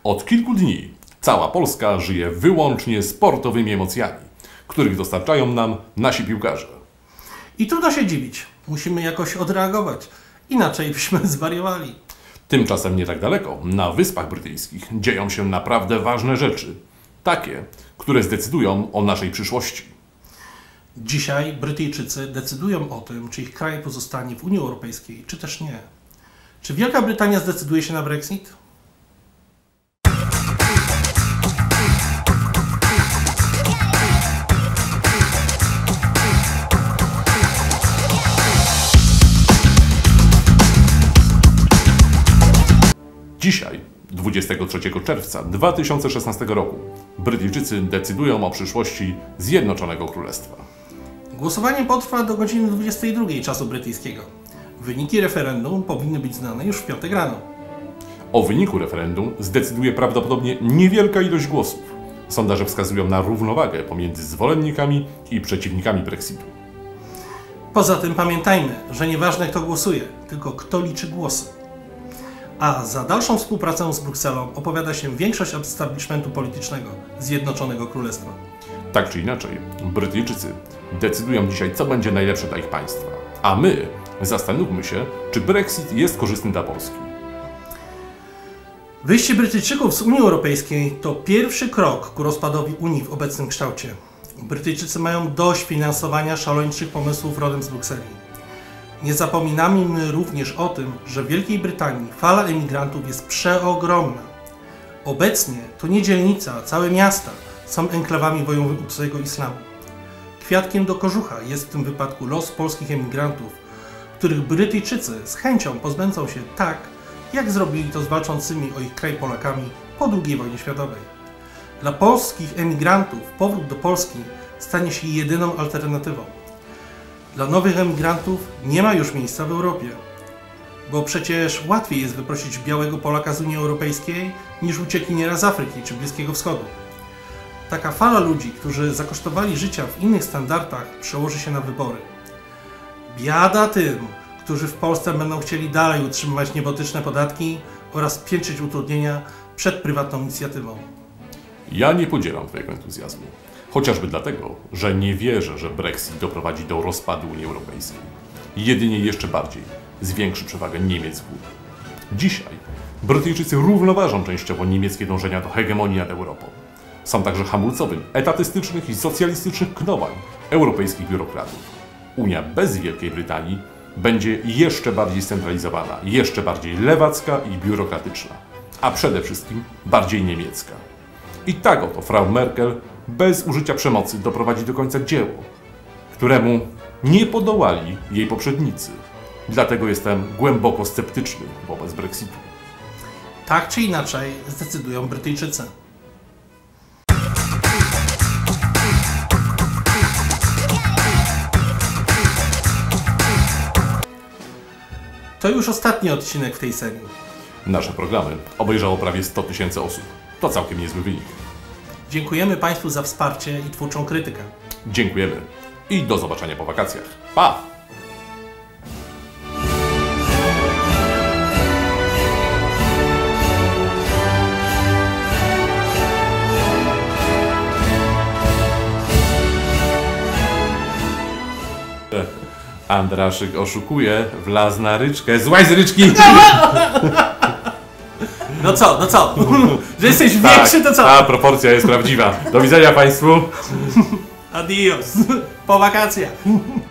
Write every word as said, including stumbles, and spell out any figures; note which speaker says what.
Speaker 1: Od kilku dni cała Polska żyje wyłącznie sportowymi emocjami, których dostarczają nam nasi piłkarze.
Speaker 2: I trudno się dziwić. Musimy jakoś odreagować. Inaczej byśmy zwariowali.
Speaker 1: Tymczasem nie tak daleko, na Wyspach Brytyjskich, dzieją się naprawdę ważne rzeczy. Takie, które zdecydują o naszej przyszłości.
Speaker 2: Dzisiaj Brytyjczycy decydują o tym, czy ich kraj pozostanie w Unii Europejskiej, czy też nie. Czy Wielka Brytania zdecyduje się na Brexit?
Speaker 1: Dzisiaj, dwudziestego trzeciego czerwca dwa tysiące szesnastego roku, Brytyjczycy decydują o przyszłości Zjednoczonego Królestwa.
Speaker 2: Głosowanie potrwa do godziny dwudziestej drugiej czasu brytyjskiego. Wyniki referendum powinny być znane już w piątek rano.
Speaker 1: O wyniku referendum zdecyduje prawdopodobnie niewielka ilość głosów. Sondaże wskazują na równowagę pomiędzy zwolennikami i przeciwnikami Brexitu.
Speaker 2: Poza tym pamiętajmy, że nieważne kto głosuje, tylko kto liczy głosy. A za dalszą współpracę z Brukselą opowiada się większość establishmentu politycznego Zjednoczonego Królestwa.
Speaker 1: Tak czy inaczej, Brytyjczycy decydują dzisiaj, co będzie najlepsze dla ich państwa. A my zastanówmy się, czy Brexit jest korzystny dla Polski.
Speaker 2: Wyjście Brytyjczyków z Unii Europejskiej to pierwszy krok ku rozpadowi Unii w obecnym kształcie. Brytyjczycy mają dość finansowania szaleńczych pomysłów rodem z Brukseli. Nie zapominajmy również o tym, że w Wielkiej Brytanii fala emigrantów jest przeogromna. Obecnie to nie dzielnica, a całe miasta są enklawami wojowniczego islamu. Kwiatkiem do kożucha jest w tym wypadku los polskich emigrantów, których Brytyjczycy z chęcią pozbędą się tak, jak zrobili to z walczącymi o ich kraj Polakami po drugiej wojnie światowej. Dla polskich emigrantów powrót do Polski stanie się jedyną alternatywą. Dla nowych emigrantów nie ma już miejsca w Europie, bo przecież łatwiej jest wyprosić białego Polaka z Unii Europejskiej niż uciekiniera z Afryki czy Bliskiego Wschodu. Taka fala ludzi, którzy zakosztowali życia w innych standardach, przełoży się na wybory. Biada tym, którzy w Polsce będą chcieli dalej utrzymywać niebotyczne podatki oraz piętrzyć utrudnienia przed prywatną inicjatywą.
Speaker 1: Ja nie podzielam Twojego entuzjazmu. Chociażby dlatego, że nie wierzę, że Brexit doprowadzi do rozpadu Unii Europejskiej. Jedynie jeszcze bardziej zwiększy przewagę Niemiec w Unii. Dzisiaj Brytyjczycy równoważą częściowo niemieckie dążenia do hegemonii nad Europą. Są także hamulcowym etatystycznych i socjalistycznych knowań europejskich biurokratów. Unia bez Wielkiej Brytanii będzie jeszcze bardziej scentralizowana, jeszcze bardziej lewacka i biurokratyczna, a przede wszystkim bardziej niemiecka. I tak oto Frau Merkel bez użycia przemocy doprowadzi do końca dzieło, któremu nie podołali jej poprzednicy. Dlatego jestem głęboko sceptyczny wobec Brexitu.
Speaker 2: Tak czy inaczej zdecydują Brytyjczycy. To już ostatni odcinek w tej serii.
Speaker 1: Nasze programy obejrzało prawie sto tysięcy osób. To całkiem niezły wynik.
Speaker 2: Dziękujemy Państwu za wsparcie i twórczą krytykę.
Speaker 1: Dziękujemy i do zobaczenia po wakacjach. Pa! Andraszyk oszukuje, wlazł na ryczkę. Złaź z ryczki!
Speaker 2: No co, no co? Że jesteś
Speaker 1: Tak,
Speaker 2: większy, to co?
Speaker 1: ta proporcja jest prawdziwa. Do widzenia Państwu.
Speaker 2: Adios. Po wakacjach.